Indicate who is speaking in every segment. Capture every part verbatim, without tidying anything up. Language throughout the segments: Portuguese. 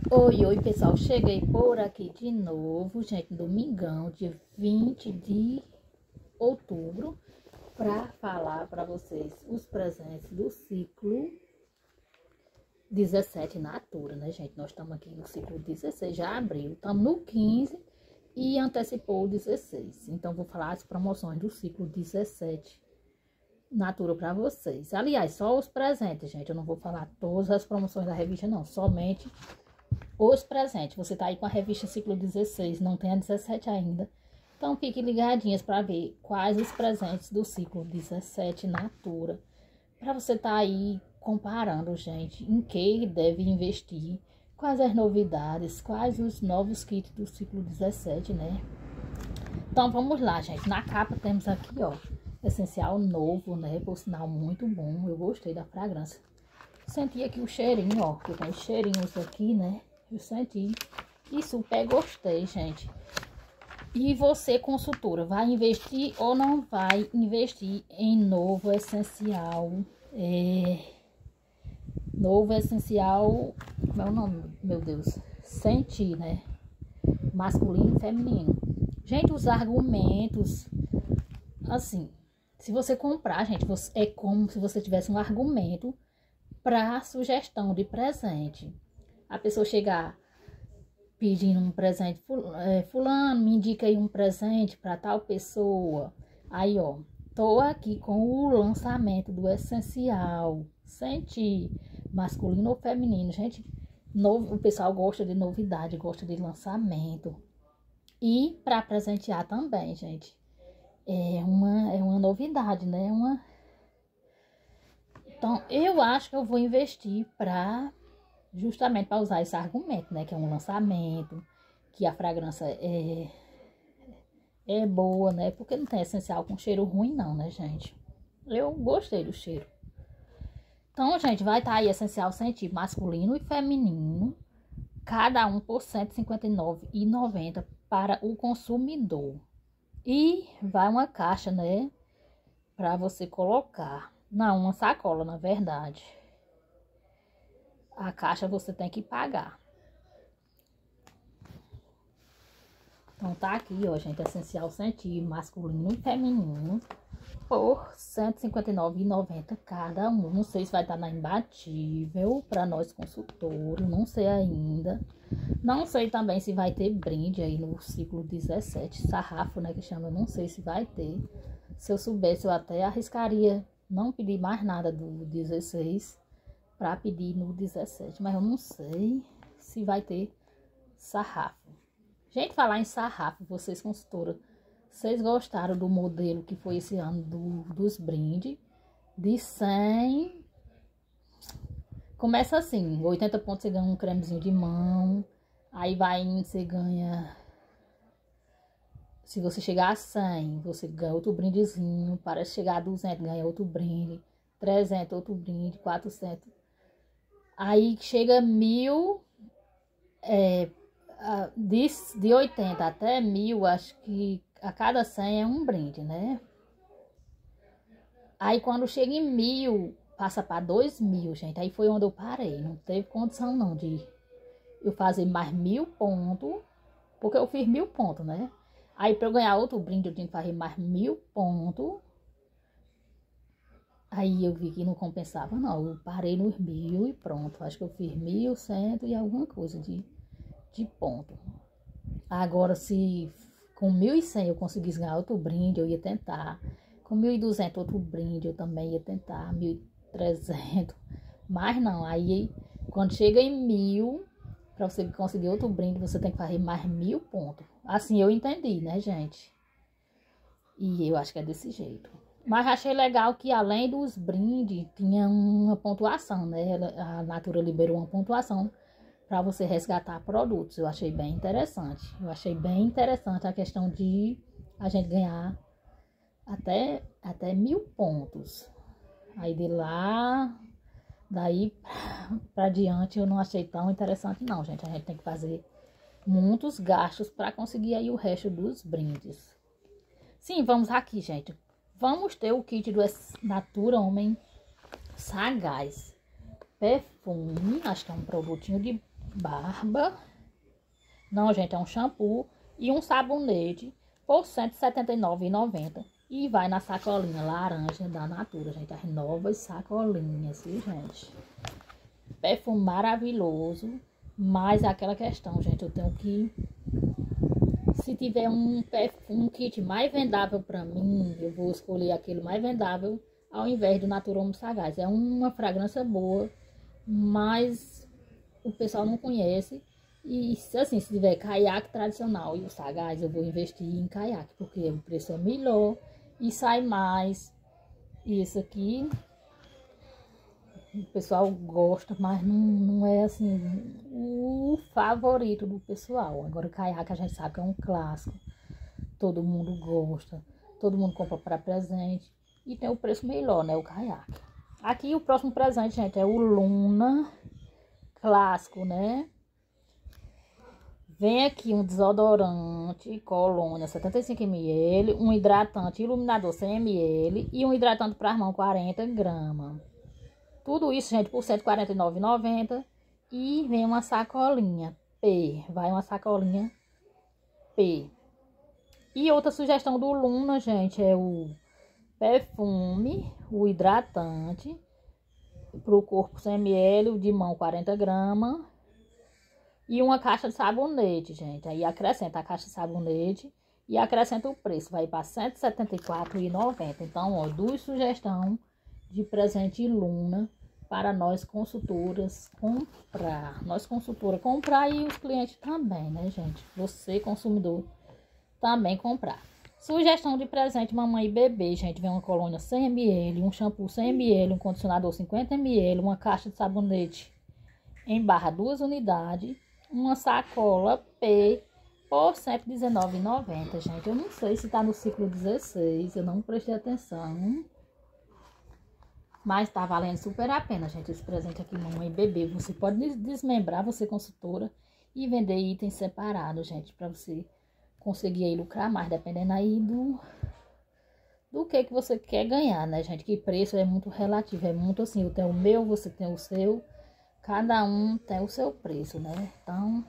Speaker 1: Oi, oi pessoal, cheguei por aqui de novo, gente, domingão, dia vinte de outubro, para falar para vocês os presentes do ciclo dezessete Natura, né, gente? Nós estamos aqui no ciclo dezesseis, já abriu, estamos no quinze e antecipou o dezesseis. Então, vou falar as promoções do ciclo dezessete Natura para vocês. Aliás, só os presentes, gente, eu não vou falar todas as promoções da revista, não, somente os presentes. Você tá aí com a revista ciclo dezesseis, não tem a dezessete ainda. Então, fiquem ligadinhas para ver quais os presentes do ciclo dezessete Natura. Para você tá aí comparando, gente, em que deve investir, quais as novidades, quais os novos kits do ciclo dezessete, né? Então, vamos lá, gente. Na capa temos aqui, ó, essencial novo, né? Por sinal, muito bom. Eu gostei da fragrância. Senti aqui o cheirinho, ó, que tem cheirinhos aqui, né? Eu senti e super gostei, gente. E você, consultora, vai investir ou não vai investir em novo essencial? É... Novo essencial, como é o nome, meu Deus? Senti, né? Masculino e feminino. Gente, os argumentos, assim, se você comprar, gente, você, é como se você tivesse um argumento para sugestão de presente. A pessoa chegar pedindo um presente, fulano, me indica aí um presente para tal pessoa. Aí, ó, tô aqui com o lançamento do essencial, senti, masculino ou feminino. Gente, novo, o pessoal gosta de novidade, gosta de lançamento. E para presentear também, gente, é uma, é uma novidade, né? Uma... Então, eu acho que eu vou investir para... justamente para usar esse argumento, né? Que é um lançamento, que a fragrância é, é boa, né? Porque não tem essencial com cheiro ruim não, né, gente? Eu gostei do cheiro. Então, gente, vai estar tá aí essencial sentido masculino e feminino, cada um por cento e cinquenta e nove reais e noventa centavos para o consumidor. E vai uma caixa, né? Para você colocar. Não, uma sacola, na verdade. A caixa você tem que pagar. Então tá aqui, ó, gente, essencial sentido masculino e feminino por cento e cinquenta e nove reais e noventa centavos cada um. Não sei se vai estar na imbatível para nós consultores, não sei ainda. Não sei também se vai ter brinde aí no ciclo dezessete, sarrafo, né, que chama, não sei se vai ter. Se eu soubesse, eu até arriscaria não pedir mais nada do dezesseis para pedir no dezessete, mas eu não sei se vai ter sarrafo. Gente, falar em sarrafo, vocês consultoras, vocês gostaram do modelo que foi esse ano do, dos brindes? De cem, começa assim, oitenta pontos você ganha um cremezinho de mão, aí vai indo, você ganha, se você chegar a cem, você ganha outro brindezinho, para chegar a duzentos, ganha outro brinde, trezentos, outro brinde, quatrocentos. Aí chega mil, é, de, de oitenta até mil, acho que a cada cem é um brinde, né? Aí quando chega em mil, passa para dois mil, gente. Aí foi onde eu parei, não teve condição não de eu fazer mais mil pontos, porque eu fiz mil pontos, né? Aí para eu ganhar outro brinde eu tinha que fazer mais mil pontos. Aí eu vi que não compensava, não. Eu parei nos mil e pronto. Acho que eu fiz mil cento e alguma coisa de, de ponto. Agora, se com mil e cem eu conseguisse ganhar outro brinde, eu ia tentar. Com mil e duzentos outro brinde, eu também ia tentar. mil e trezentos. Mas não, aí quando chega em mil, para você conseguir outro brinde, você tem que fazer mais mil pontos. Assim eu entendi, né, gente? E eu acho que é desse jeito. Mas achei legal que além dos brindes, tinha uma pontuação, né? A Natura liberou uma pontuação para você resgatar produtos. Eu achei bem interessante. Eu achei bem interessante a questão de a gente ganhar até, até mil pontos. Aí de lá, daí para diante, eu não achei tão interessante não, gente. A gente tem que fazer muitos gastos para conseguir aí o resto dos brindes. Sim, vamos aqui, gente. Vamos ter o kit do Natura Homem Sagaz. Perfume, acho que é um produtinho de barba. Não, gente, é um shampoo e um sabonete por cento e setenta e nove reais e noventa centavos. E vai na sacolinha laranja da Natura, gente. As novas sacolinhas, viu, gente? Perfume maravilhoso. Mas é aquela questão, gente. Eu tenho que... Se tiver um, perfume, um kit mais vendável pra mim, eu vou escolher aquele mais vendável ao invés do Natura Homo Sagaz. É uma fragrância boa, mas o pessoal não conhece. E assim, se tiver caiaque tradicional e o Sagaz, eu vou investir em caiaque, porque o preço é melhor e sai mais. E isso aqui o pessoal gosta, mas não, não é assim o favorito do pessoal. Agora o caiaque a gente sabe que é um clássico, todo mundo gosta, todo mundo compra para presente e tem o preço melhor, né, o caiaque. Aqui o próximo presente, gente, é o Luna clássico, né? Vem aqui um desodorante colônia setenta e cinco mililitros, um hidratante iluminador cem mililitros e um hidratante para as mãos quarenta gramas. Tudo isso, gente, por cento e quarenta e nove reais e noventa centavos. E vem uma sacolinha P. Vai uma sacolinha P. E outra sugestão do Luna, gente, é o perfume, o hidratante para o corpo cem mililitros, o de mão quarenta gramas. E uma caixa de sabonete, gente. Aí acrescenta a caixa de sabonete e acrescenta o preço. Vai para cento e setenta e quatro reais e noventa centavos. Então, ó, duas sugestões de presente Luna para nós consultoras comprar. Nós consultoras comprar e os clientes também, né, gente? Você, consumidor, também comprar. Sugestão de presente mamãe e bebê, gente. Vem uma colônia cem mililitros, um shampoo cem mililitros, um condicionador cinquenta mililitros, uma caixa de sabonete em barra duas unidades, uma sacola P por cento e dezenove reais e noventa centavos, gente. Eu não sei se tá no ciclo dezesseis, eu não prestei atenção. Mas tá valendo super a pena, gente, esse presente aqui, mamãe e bebê. Você pode desmembrar, você consultora, e vender itens separados, gente, pra você conseguir aí lucrar mais, dependendo aí do, do que que você quer ganhar, né, gente? Que preço é muito relativo, é muito assim, eu tenho o meu, você tem o seu, cada um tem o seu preço, né? Então,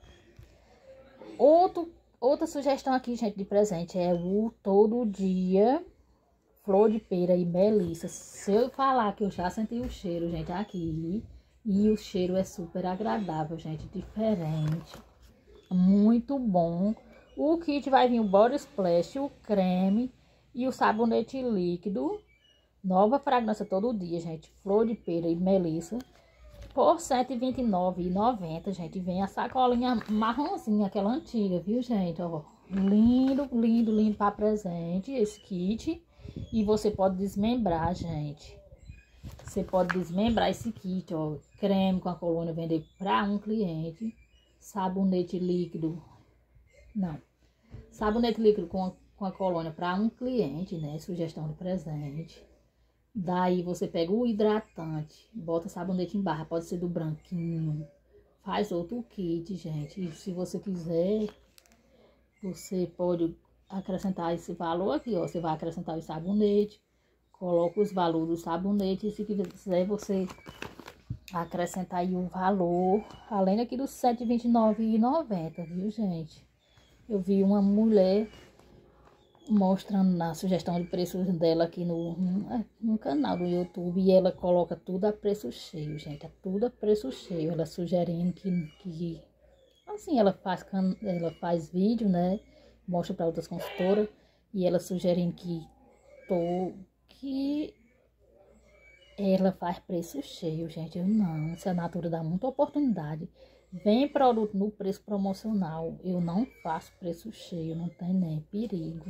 Speaker 1: outro, outra sugestão aqui, gente, de presente é o Todo Dia Flor de Pera e Melissa. Se eu falar que eu já senti o cheiro, gente, aqui, e o cheiro é super agradável, gente, diferente, muito bom. O kit vai vir o body splash, o creme e o sabonete líquido. Nova fragrância todo dia, gente. Flor de Pera e Melissa por cento e vinte e nove reais e noventa centavos, gente. Vem a sacolinha marronzinha, aquela antiga, viu, gente? Ó, lindo, lindo, lindo para presente esse kit. E você pode desmembrar, gente. Você pode desmembrar esse kit, ó. Creme com a colônia, vender para um cliente. Sabonete líquido. Não. Sabonete líquido com a, com a colônia para um cliente, né? Sugestão de presente. Daí você pega o hidratante, bota sabonete em barra, pode ser do branquinho. Faz outro kit, gente. E se você quiser, você pode acrescentar esse valor aqui, ó. Você vai acrescentar o sabonete, coloca os valores do sabonete. E se quiser, você acrescentar aí o valor, além aqui dos cento e vinte e nove reais e noventa centavos, viu, gente? Eu vi uma mulher mostrando na sugestão de preços dela aqui no, no, no canal do YouTube. E ela coloca tudo a preço cheio, gente. É tudo a preço cheio. Ela sugerindo que, que assim, ela faz, ela faz vídeo, né? Mostra para outras consultoras. E ela sugerindo que, tô, que ela faz preço cheio, gente. Eu não. Se a Natura dá muita oportunidade. Vem produto no preço promocional. Eu não faço preço cheio. Não tem nem perigo.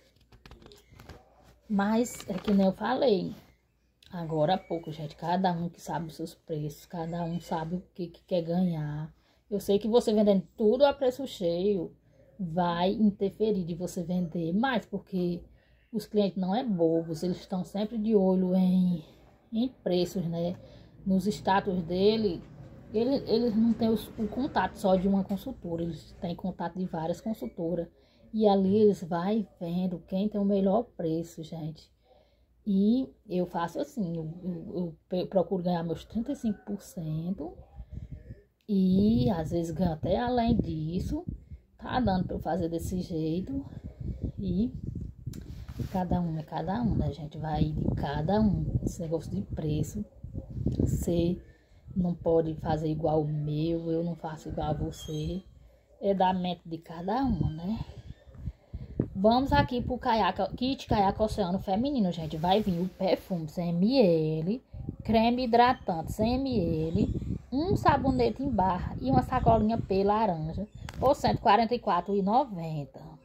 Speaker 1: Mas é que nem eu falei. Agora há pouco, gente. Cada um que sabe os seus preços. Cada um sabe o que, que quer ganhar. Eu sei que você vendendo tudo a preço cheio vai interferir de você vender mais, porque os clientes não é bobos, eles estão sempre de olho em, em preços, né? Nos status dele, ele, eles não têm os, o contato só de uma consultora, eles têm contato de várias consultoras. E ali eles vai vendo quem tem o melhor preço, gente. E eu faço assim, eu, eu, eu procuro ganhar meus trinta e cinco por cento. E às vezes ganha até além disso. Tá dando pra eu fazer desse jeito. E cada um é cada um, né, gente? Vai de cada um. Esse negócio de preço. Você não pode fazer igual o meu, eu não faço igual a você. É da mente de cada um, né? Vamos aqui pro caiaque, kit caiaque oceano feminino, gente. Vai vir o perfume cem mililitros, creme hidratante cem mililitros, um sabonete em barra e uma sacolinha P laranja por cento e quarenta e quatro reais e noventa centavos.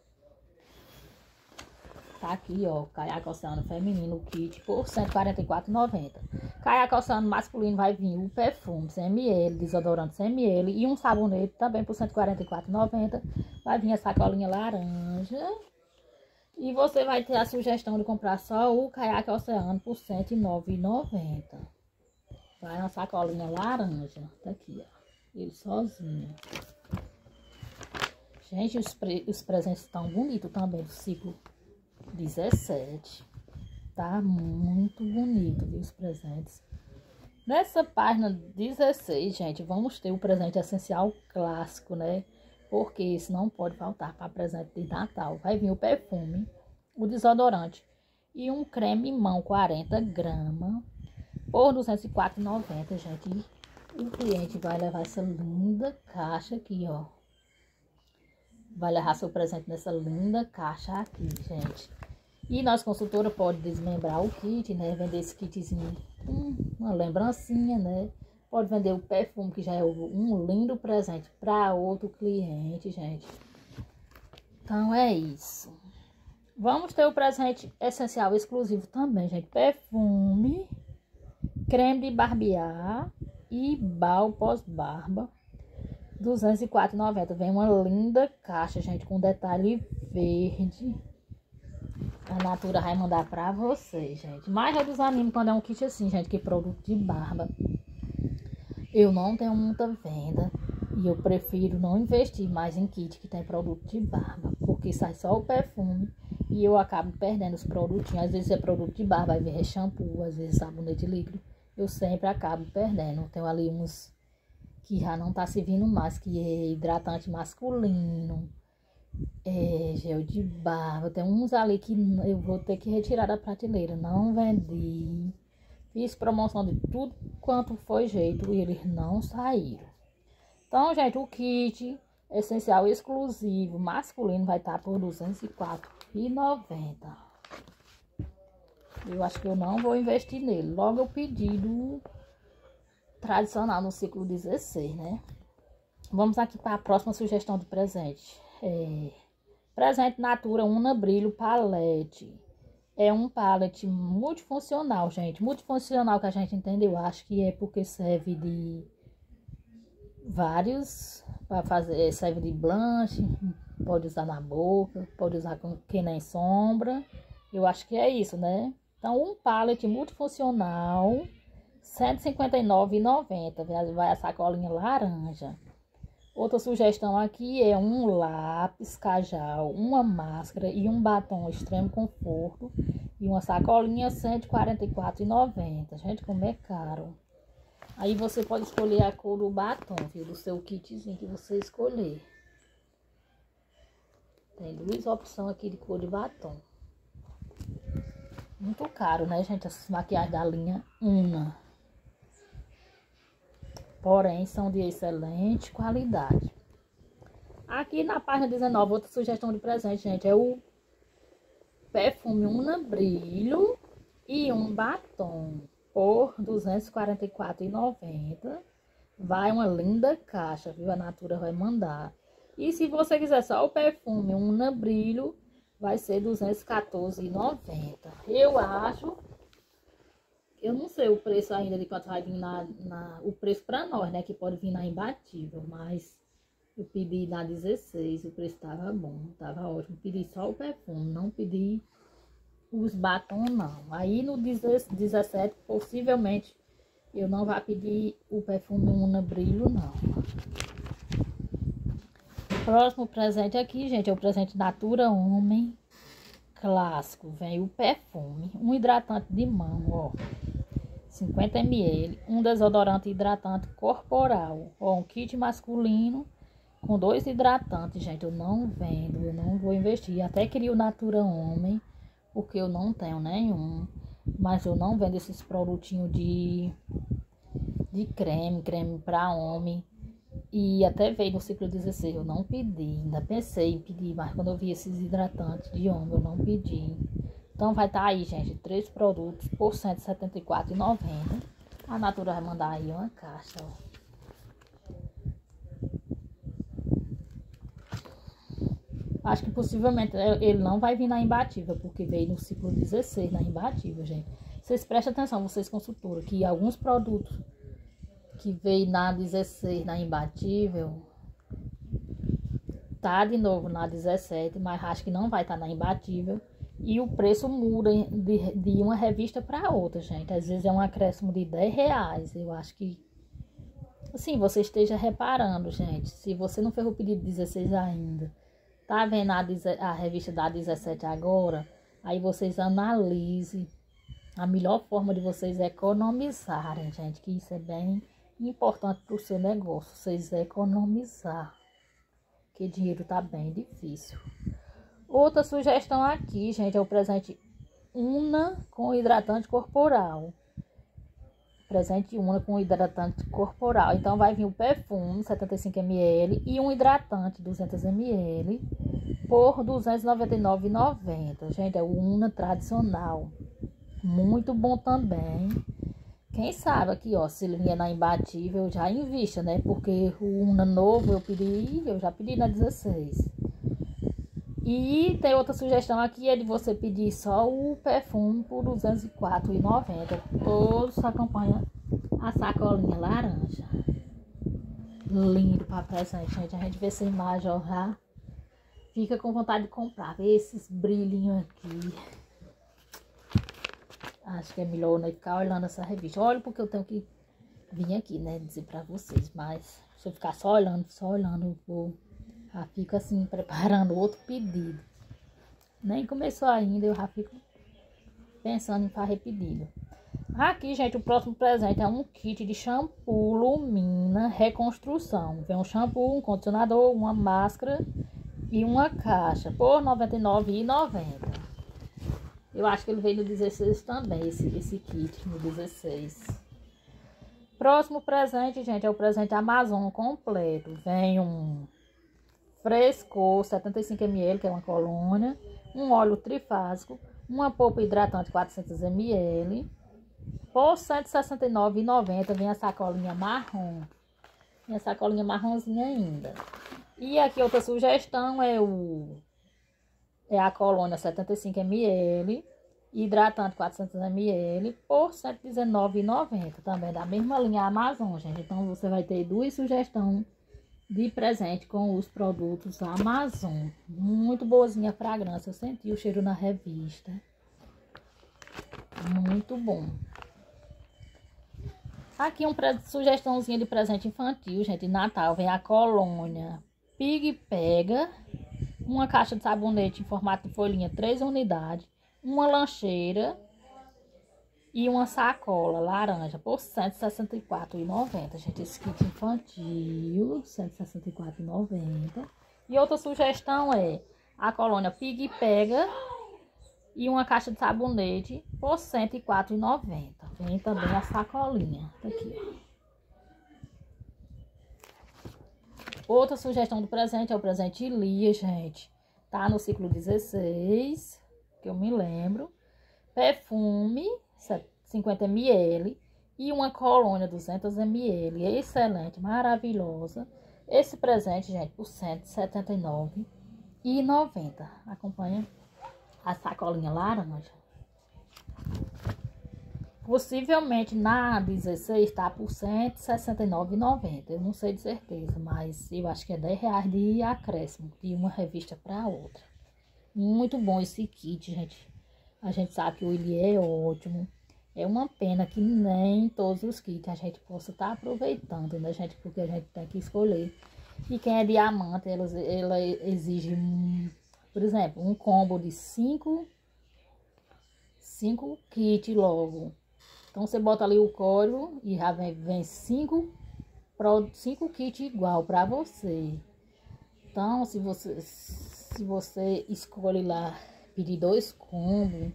Speaker 1: Tá aqui, ó, caiaque oceano feminino, o kit por cento e quarenta e quatro reais e noventa centavos. Caiaque oceano masculino vai vir o perfume cem mililitros, desodorante cem mililitros e um sabonete também por cento e quarenta e quatro reais e noventa centavos. Vai vir a sacolinha laranja. E você vai ter a sugestão de comprar só o caiaque oceano por cento e nove reais e noventa centavos. Vai uma sacolinha laranja. Tá aqui, ó. Ele sozinho. Gente, os, pre os presentes estão bonitos também do ciclo dezessete. Tá muito bonito, viu, os presentes. Nessa página dezesseis, gente, vamos ter o presente essencial clássico, né? Porque isso não pode faltar para presente de Natal. Vai vir o perfume, o desodorante e um creme mão quarenta gramas por duzentos e quatro reais e noventa centavos, gente. E o cliente vai levar essa linda caixa aqui, ó. Vai levar seu presente nessa linda caixa aqui, gente. E nós, consultora, pode desmembrar o kit, né? Vender esse kitzinho, hum, uma lembrancinha, né? Pode vender o perfume, que já é um lindo presente para outro cliente, gente. Então, é isso. Vamos ter o presente essencial exclusivo também, gente. Perfume, creme de barbear e bal pós-barba. duzentos e quatro reais e noventa centavos. Vem uma linda caixa, gente, com detalhe verde. A Natura vai mandar pra vocês, gente. Mas eu desanimo quando é um kit assim, gente, que produto de barba. Eu não tenho muita venda e eu prefiro não investir mais em kit que tem produto de barba, porque sai só o perfume e eu acabo perdendo os produtinhos. Às vezes é produto de barba, às vezes é shampoo, às vezes é sabonete líquido. Eu sempre acabo perdendo. Tenho ali uns que já não tá servindo mais, que é hidratante masculino, é gel de barba. Tem uns ali que eu vou ter que retirar da prateleira. Não vendi. Fiz promoção de tudo quanto foi jeito e eles não saíram. Então, gente, o kit essencial exclusivo masculino vai estar por duzentos e quatro reais e noventa centavos. Eu acho que eu não vou investir nele. Logo eu pedi do tradicional no ciclo dezesseis, né? Vamos aqui para a próxima sugestão de presente. É... Presente Natura Una Brilho Palette. É um palette multifuncional, gente. Multifuncional que a gente entendeu. Eu acho que é porque serve de vários, para fazer, serve de blanche, pode usar na boca, pode usar com que nem sombra. Eu acho que é isso, né? Então, um palette multifuncional, cento e cinquenta e nove reais e noventa centavos. Vai a sacolinha laranja. Outra sugestão aqui é um lápis cajal, uma máscara e um batom extremo conforto. E uma sacolinha cento e quarenta e quatro reais e noventa centavos. Gente, como é caro. Aí você pode escolher a cor do batom, viu? Do seu kitzinho que você escolher. Tem duas opções aqui de cor de batom. Muito caro, né, gente? Essas maquiagens da linha Una. Porém, são de excelente qualidade. Aqui na página dezenove, outra sugestão de presente, gente, é o perfume Una Brilho e um batom por duzentos e quarenta e quatro reais e noventa centavos. Vai uma linda caixa, viu? A Natura vai mandar. E se você quiser só o perfume Una Brilho, vai ser duzentos e quatorze reais e noventa centavos. Eu acho... Eu não sei o preço ainda de quanto vai vir na, na, o preço para nós, né? Que pode vir na Imbatível, mas eu pedi na dezesseis, o preço tava bom, tava ótimo. Pedi só o perfume, não pedi os batons, não. Aí no dezessete, possivelmente, eu não vou pedir o perfume Una Brilho, não. Próximo presente aqui, gente, é o presente Natura Homem clássico. Vem o perfume, um hidratante de mão, ó. cinquenta mililitros, um desodorante hidratante corporal, ó, um kit masculino com dois hidratantes, gente. Eu não vendo, eu não vou investir. Até queria o Natura Homem, porque eu não tenho nenhum, mas eu não vendo esses produtinhos de, de creme, creme para homem. E até veio no ciclo dezesseis, eu não pedi, ainda pensei em pedir, mas quando eu vi esses hidratantes de homem, eu não pedi. Então vai estar tá aí, gente, três produtos por cento e setenta e quatro reais e noventa centavos. A Natura vai mandar aí uma caixa, ó. Acho que possivelmente ele não vai vir na imbatível, porque veio no ciclo dezesseis na imbatível, gente. Vocês prestem atenção, vocês consultoras, que alguns produtos que veio na dezesseis na imbatível tá de novo na dezessete, mas acho que não vai estar tá na imbatível. E o preço muda de, de uma revista para outra, gente. Às vezes é um acréscimo de dez reais. Eu acho que, assim, você esteja reparando, gente. Se você não fez o pedido dezesseis ainda, tá vendo a, a revista da dezessete agora? Aí vocês analisem a melhor forma de vocês economizarem, gente. Que isso é bem importante para o seu negócio. Vocês economizar. Porque dinheiro tá bem difícil. Outra sugestão aqui, gente, é o presente Una com hidratante corporal. Presente Una com hidratante corporal. Então vai vir o perfume setenta e cinco mililitros e um hidratante duzentos mililitros por duzentos e noventa e nove reais e noventa centavos. Gente, é o Una tradicional. Muito bom também. Quem sabe aqui, ó, se ele vier na imbatível, eu já invista, né? Porque o Una novo eu pedi, eu já pedi na dezesseis. E tem outra sugestão aqui, é de você pedir só o perfume por duzentos e quatro reais e noventa centavos. Todos acompanham a sacolinha laranja. Lindo para presente, gente. A gente vê essa imagem, ó, já fica com vontade de comprar. Vê esses brilhinhos aqui. Acho que é melhor, né, ficar olhando essa revista. Olha, porque eu tenho que vir aqui, né, dizer para vocês. Mas se eu ficar só olhando, só olhando, eu vou... Já fico assim, preparando outro pedido. Nem começou ainda, eu já fico pensando em fazer pedido. Aqui, gente, o próximo presente é um kit de shampoo Lumina Reconstrução. Vem um shampoo, um condicionador, uma máscara e uma caixa por noventa e nove reais e noventa centavos. Eu acho que ele veio no dezesseis também, esse, esse kit, no dezesseis. Próximo presente, gente, é o presente Amazon completo. Vem um... Frescor setenta e cinco mililitros, que é uma colônia, um óleo trifásico, uma polpa hidratante quatrocentos mililitros, por cento e sessenta e nove reais e noventa centavos, vem a sacolinha marrom, vem a sacolinha marronzinha ainda. E aqui outra sugestão é o é a colônia setenta e cinco mililitros, hidratante quatrocentos mililitros, por cento e dezenove reais e noventa centavos, também da mesma linha Amazon, gente. Então você vai ter duas sugestões de presente com os produtos Amazon. Muito boazinha a fragrância. Eu senti o cheiro na revista. Muito bom. Aqui uma sugestãozinha de presente infantil, gente. Natal vem a colônia Pig Pega. Uma caixa de sabonete em formato de folhinha, três unidades. Uma lancheira. E uma sacola laranja por cento e sessenta e quatro reais e noventa centavos, gente. Esse kit infantil, cento e sessenta e quatro reais e noventa centavos. E outra sugestão é a colônia Pig Pega e uma caixa de sabonete por cento e quatro reais e noventa centavos. Vem também a sacolinha. Tá aqui, ó. Outra sugestão do presente é o presente Lia, gente. Tá no ciclo dezesseis, que eu me lembro. Perfume cinquenta mililitros e uma colônia duzentos mililitros, excelente, maravilhosa. Esse presente, gente, por cento e setenta e nove reais e noventa centavos. Acompanha a sacolinha laranja. Possivelmente na dezesseis está por cento e sessenta e nove reais e noventa centavos. Eu não sei de certeza, mas eu acho que é dez reais de acréscimo de uma revista para outra. Muito bom esse kit, gente. A gente sabe que o Ili é ótimo. É uma pena que nem todos os kits a gente possa estar tá aproveitando, né, gente? Porque a gente tem que escolher. E quem é diamante, ela, ela exige, um, por exemplo, um combo de cinco, cinco kits logo. Então, você bota ali o código e já vem, vem cinco, cinco kits igual para você. Então, se você, se você escolhe lá pedir dois combos,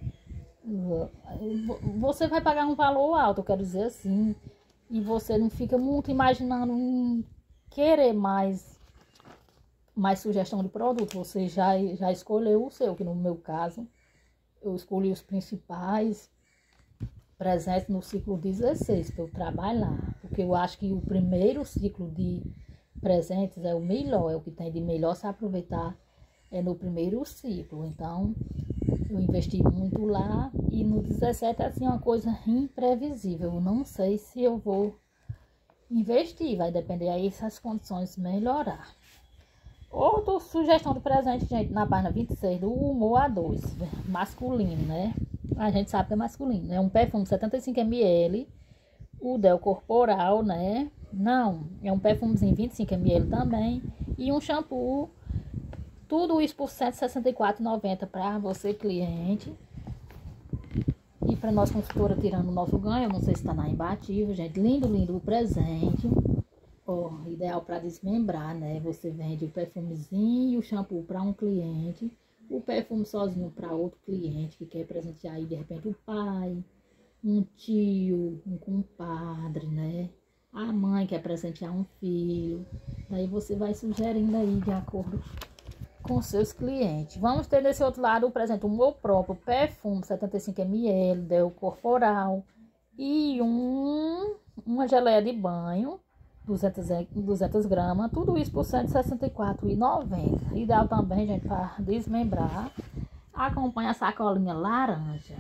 Speaker 1: você vai pagar um valor alto, eu quero dizer assim. E você não fica muito imaginando em querer mais, mais sugestão de produto. Você já, já escolheu o seu, que no meu caso, eu escolhi os principais presentes no ciclo dezesseis para eu trabalhar. Porque eu acho que o primeiro ciclo de presentes é o melhor, é o que tem de melhor se aproveitar é no primeiro ciclo. Então, eu investi muito lá e no dezessete é assim uma coisa imprevisível. Eu não sei se eu vou investir, vai depender aí se as condições melhorar. Outra sugestão de presente, gente, na página vinte e seis do Humor A dois, masculino, né? A gente sabe que é masculino. É um perfume setenta e cinco mililitros, o Del Corporal, né? Não, é um perfumezinho vinte e cinco mililitros também. E um shampoo, tudo isso por cento e sessenta e quatro reais e noventa centavos para você, cliente. E para nós, consultora, tirando o nosso ganho, eu não sei se está na imbatível, gente. Lindo, lindo o presente. Ó, ideal para desmembrar, né? Você vende o perfumezinho e o shampoo para um cliente, o perfume sozinho para outro cliente que quer presentear aí, de repente, o pai, um tio, um compadre, né? A mãe quer presentear um filho. Daí você vai sugerindo aí de acordo com seus clientes. Vamos ter desse outro lado o presente, o meu próprio perfume setenta e cinco mililitros, Del Corporal, e um, uma geleia de banho, duzentas gramas, tudo isso por cento e sessenta e quatro reais e noventa centavos. Ideal também, gente, para desmembrar. Acompanha a sacolinha laranja.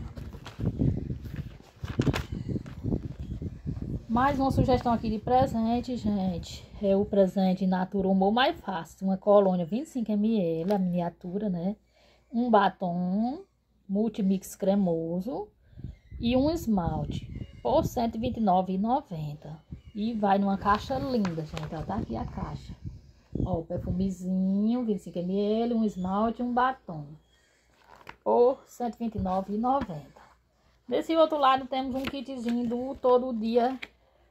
Speaker 1: Mais uma sugestão aqui de presente, gente. É o presente Natura Humor mais fácil. Uma colônia vinte e cinco mililitros, a miniatura, né? Um batom multimix cremoso e um esmalte por cento e vinte e nove reais e noventa centavos. E vai numa caixa linda, gente. Ó, tá aqui a caixa. Ó, o perfumezinho, vinte e cinco mililitros, um esmalte e um batom por cento e vinte e nove reais e noventa centavos. Desse outro lado temos um kitzinho do Todo Dia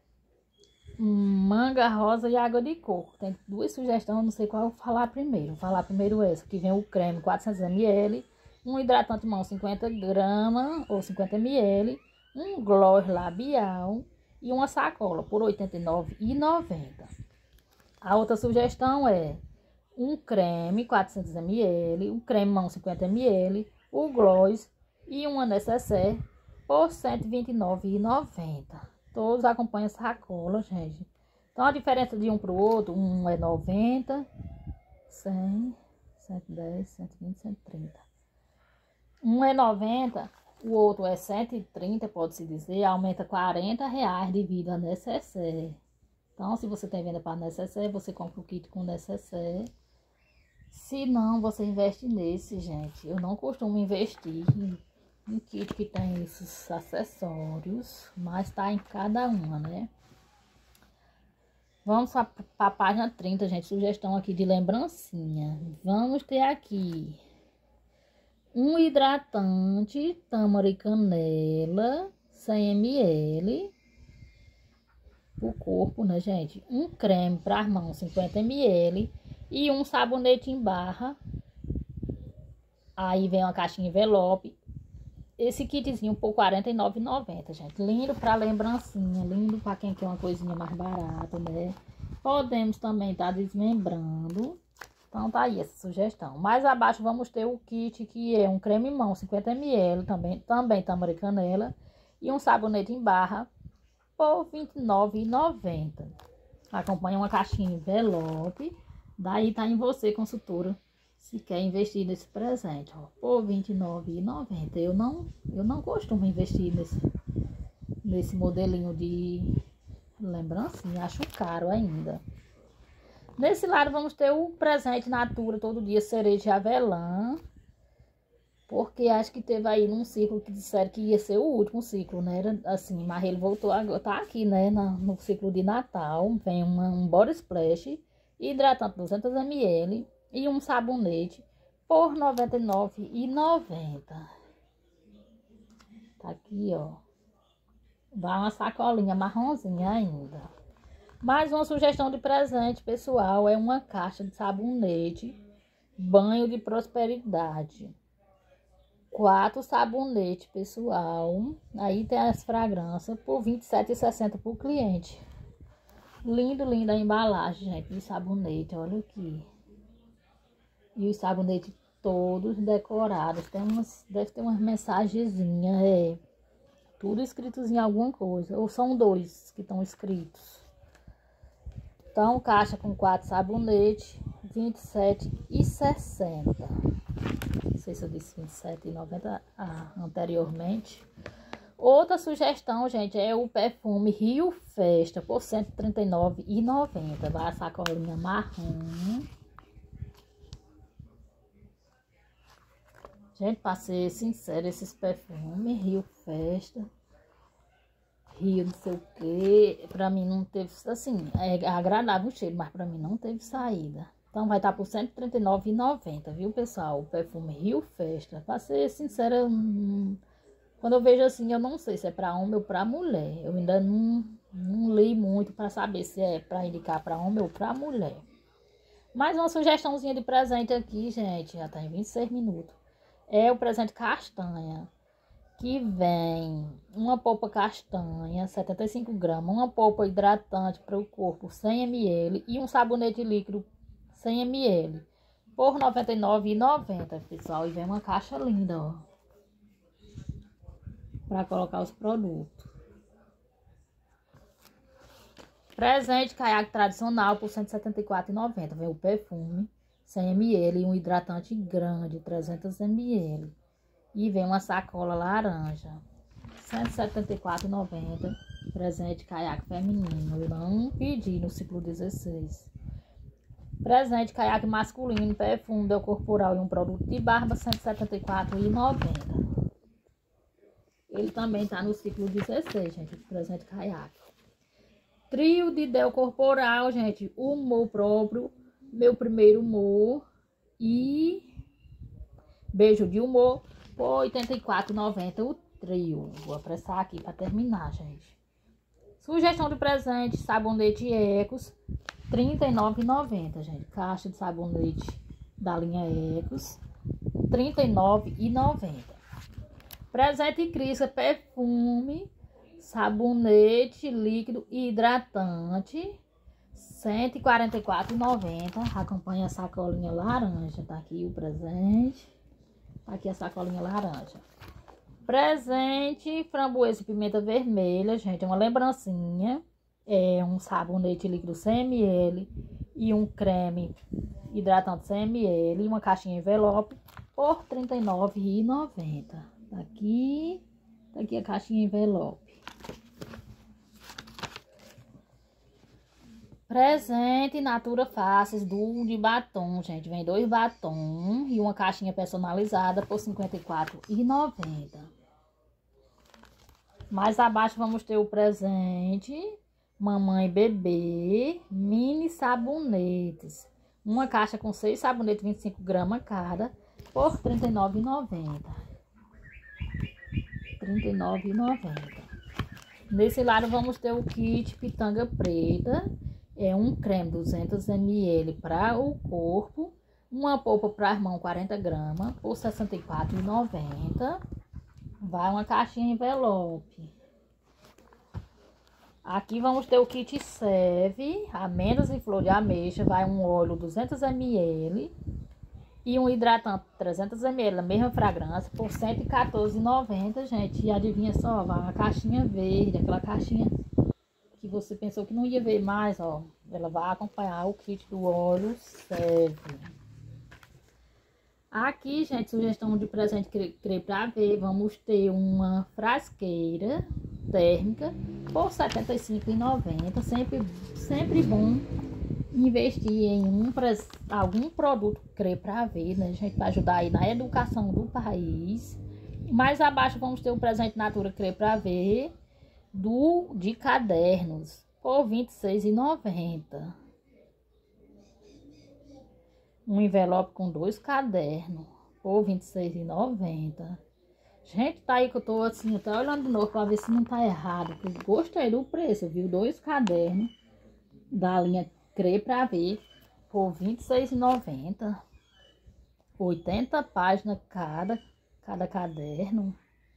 Speaker 1: manga rosa e água de coco. Tem duas sugestões, não sei qual eu vou falar primeiro. Vou falar primeiro essa, que vem o creme quatrocentos mililitros, um hidratante de mão cinquenta gramas ou cinquenta mililitros, um gloss labial e uma sacola por oitenta e nove reais e noventa centavos. A outra sugestão é um creme quatrocentos mililitros, um creme mão cinquenta mililitros, o gloss e uma necessaire por cento e vinte e nove reais e noventa centavos. Todos acompanham sacola, gente. Então, a diferença de um para o outro, um é noventa, cem, cento e dez, cento e vinte, cento e trinta. Um é noventa, o outro é cento e trinta, pode-se dizer, aumenta quarenta reais devido a necessaire. Então, se você tem venda para necessaire, você compra o kit com necessaire. Se não, você investe nesse, gente. Eu não costumo investir em um kit que tem esses acessórios, mas tá em cada uma, né? Vamos para a página trinta, gente. Sugestão aqui de lembrancinha. Vamos ter aqui um hidratante tâmara e canela, cem mililitros, o corpo, né, gente? Um creme para as mãos, cinquenta mililitros, e um sabonete em barra. Aí vem uma caixinha envelope. Esse kitzinho por quarenta e nove reais e noventa centavos, gente. Lindo para lembrancinha, lindo para quem quer uma coisinha mais barata, né? Podemos também estar tá desmembrando. Então tá aí essa sugestão. Mais abaixo vamos ter o kit, que é um creme mão cinquenta mililitros, também, também tâmara e canela, e um sabonete em barra por vinte e nove reais e noventa centavos. Acompanha uma caixinha envelope. Daí tá em você, consultora, se quer investir nesse presente, ó, por vinte e nove reais e noventa centavos. Eu não, eu não costumo investir nesse, nesse modelinho de lembrancinha, acho caro ainda. Nesse lado vamos ter o presente Natura Todo Dia cereja de avelã, porque acho que teve aí num ciclo que disseram que ia ser o último ciclo, né? Era assim, mas ele voltou agora, tá aqui, né? Na, no ciclo de Natal, vem uma, um body splash, hidratante duzentos mililitros e um sabonete por noventa e nove reais e noventa centavos. Tá aqui, ó. Vai uma sacolinha marronzinha ainda. Mais uma sugestão de presente, pessoal, é uma caixa de sabonete Banho de Prosperidade. Quatro sabonetes, pessoal. Aí tem as fragrâncias por vinte e sete reais e sessenta centavos por cliente. Lindo, linda a embalagem, gente, de sabonete. Olha aqui. E os sabonetes todos decorados. Tem umas, deve ter umas mensagenzinhas, é. Tudo escritos em alguma coisa. Ou são dois que estão escritos. Então, caixa com quatro sabonetes, vinte e sete reais e sessenta centavos. Não sei se eu disse vinte e sete reais e noventa centavos ah, anteriormente. Outra sugestão, gente, é o perfume Rio Festa por cento e trinta e nove reais e noventa centavos. Vai a sacolinha marrom. Gente, pra ser sincero, esses perfumes Rio Festa, Rio não sei o que, pra mim não teve, assim, é agradável o cheiro, mas pra mim não teve saída. Então vai estar por cento e trinta e nove reais e noventa centavos, viu, pessoal? O perfume Rio Festa. Pra ser sincera, hum, quando eu vejo assim, eu não sei se é pra homem ou pra mulher. Eu ainda não, não li muito pra saber se é pra indicar pra homem ou pra mulher. Mais uma sugestãozinha de presente aqui, gente, já tá em vinte e seis minutos. É o presente castanha, que vem uma polpa castanha, setenta e cinco gramas, uma polpa hidratante para o corpo, cem mililitros, e um sabonete líquido, cem mililitros, por noventa e nove reais e noventa centavos, pessoal. E vem uma caixa linda, ó, para colocar os produtos. Presente caiaque tradicional por cento e setenta e quatro reais e noventa centavos. Vem o perfume, cem mililitros, e um hidratante grande, trezentos mililitros. E vem uma sacola laranja, cento e setenta e quatro reais e noventa centavos. Presente caiaque feminino, eu não pedi no ciclo dezesseis. Presente caiaque masculino, perfume Del Corporal e um produto de barba, cento e setenta e quatro reais e noventa centavos. Ele também tá no ciclo dezesseis, gente, presente caiaque. Trio de Del Corporal, gente, humor próprio, meu primeiro humor e beijo de humor por oitenta e quatro reais e noventa centavos o trio. Vou apressar aqui para terminar, gente. Sugestão de presente, sabonete Ecos, trinta e nove reais e noventa centavos, gente. Caixa de sabonete da linha Ecos, trinta e nove reais e noventa centavos. Presente Crisca, perfume, sabonete líquido e hidratante, cento e quarenta e quatro reais e noventa centavos. Acompanha a sacolinha laranja, tá aqui o presente. Tá aqui a sacolinha laranja. Presente framboesa e pimenta vermelha, gente, é uma lembrancinha. É um sabonete líquido cem mililitros e um creme hidratante cem mililitros e uma caixinha envelope por trinta e nove reais e noventa centavos. Tá aqui, tá aqui a caixinha envelope. Presente Natura Faces do de batom, gente. Vem dois batons e uma caixinha personalizada por cinquenta e quatro reais e noventa centavos. Mais abaixo vamos ter o presente Mamãe Bebê mini sabonetes. Uma caixa com seis sabonetes, vinte e cinco gramas cada, por trinta e nove reais e noventa centavos. trinta e nove reais e noventa centavos. Nesse lado vamos ter o kit Pitanga Preta. É um creme duzentos mililitros para o corpo, uma polpa para as mãos quarenta gramas por sessenta e quatro reais e noventa centavos. Vai uma caixinha envelope. Aqui vamos ter o kit Seve, amêndoas e flor de ameixa, vai um óleo duzentos mililitros e um hidratante trezentos mililitros, a mesma fragrância, por cento e quatorze reais e noventa centavos, gente. E adivinha só, vai uma caixinha verde, aquela caixinha que você pensou que não ia ver mais, ó. Ela vai acompanhar o kit do óleo Seve. Aqui, gente, sugestão de presente Crê Pra Ver, vamos ter uma frasqueira térmica por setenta e cinco reais e noventa centavos. Sempre, sempre bom investir em um, algum produto Crê Pra Ver, né, gente, para ajudar aí na educação do país. Mais abaixo vamos ter o presente Natura Crê Pra Ver do de cadernos por vinte e seis reais e noventa centavos. Um envelope com dois cadernos por vinte e seis reais e noventa centavos. Gente, tá aí que eu tô assim, até olhando de novo pra ver se não tá errado. Porque gostei do preço, viu? Dois cadernos da linha Crer Pra Ver por vinte e seis reais e noventa centavos. oitenta páginas cada, cada caderno.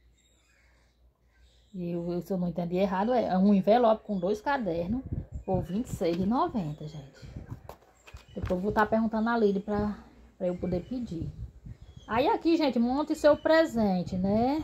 Speaker 1: E eu, se eu não entendi errado, é um envelope com dois cadernos por vinte e seis reais e noventa centavos, gente. Depois eu vou estar perguntando a Lili pra, pra eu poder pedir. Aí aqui, gente, monte seu presente, né?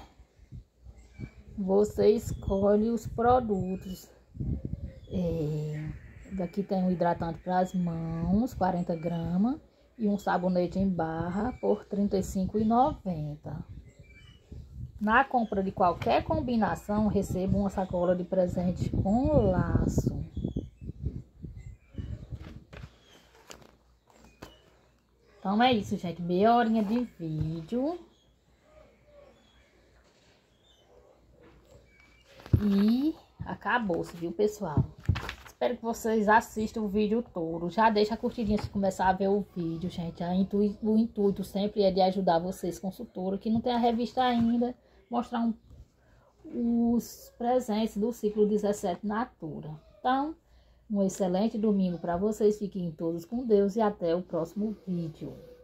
Speaker 1: Você escolhe os produtos. É, daqui tem um hidratante para as mãos, quarenta gramas. E um sabonete em barra por trinta e cinco reais e noventa centavos. Na compra de qualquer combinação, receba uma sacola de presente com laço. Então é isso, gente. Meia horinha de vídeo. E acabou-se, viu, pessoal? Espero que vocês assistam o vídeo todo. Já deixa a curtidinha se começar a ver o vídeo, gente. A intu... O intuito sempre é de ajudar vocês, consultora, que não tem a revista ainda, mostrar um... os presentes do ciclo dezessete Natura. Então, um excelente domingo para vocês. Fiquem todos com Deus e até o próximo vídeo.